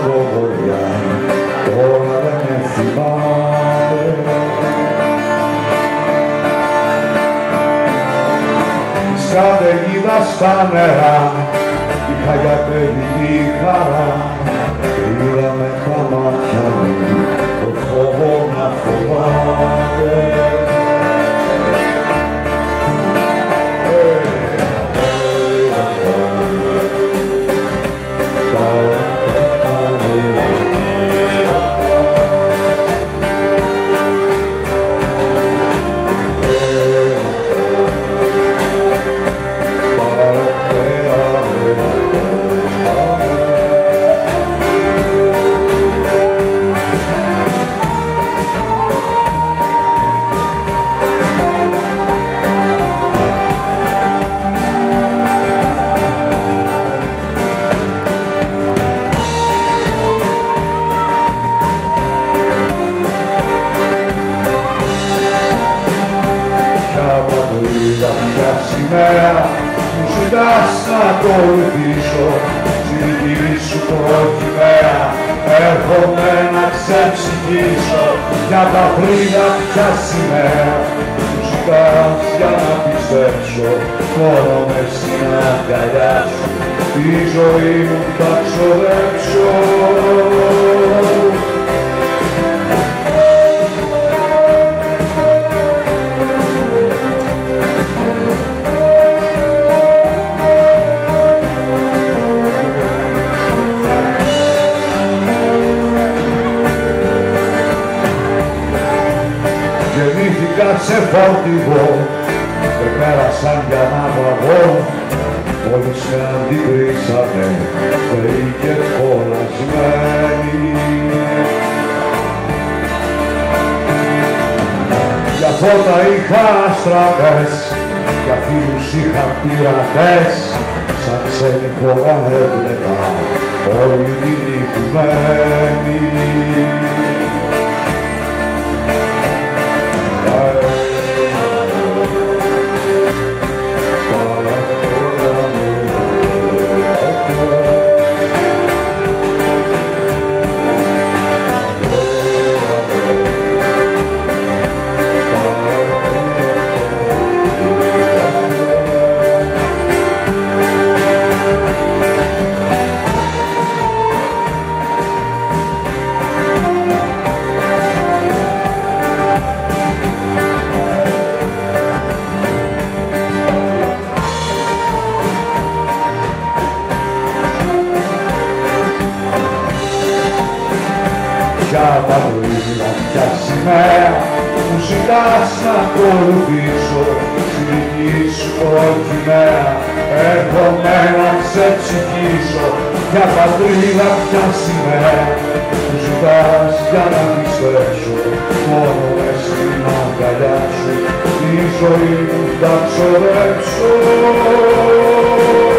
βοριά, τώρα δεν με θυμάμαι. Της καταιγίδας στα νερά είχα για παιδί χαρά και είδα με τα μάτια μου το φόβο να φοβάμαι. Μου ζητάς να ακολουθήσω στη δική σου προκυμαία. Έρχομαι να ξεψυχήσω για τα φρύδα πια σημαία. Μου ζητάς για να πιστέψω μόνο με στην αγκαλιά σου τη ζωή μου θα ξοδέψω. Γεννήθηκα σε φορτηγό και πέρασαν για να βαγώ. Μόλις με αντικρίσανε θεοί και κολλασμένοι. Για φώτα είχα αστραπές, για φίλους είχα πειρατές. Σαν ξένη φορά έβλεπα όλοι τυλιγμένοι. Για τα βρύδα πια σημαία μου ζητάς να ακολουθήσω στη δική σου προκυμαία. Έρχομαι να ξεψυχήσω για τα βρύδα πια σημαία. Μου ζητάς για να πιστέψω μόνο μες στην αγκαλιά σου τη ζωή μου θα ξοδέψω.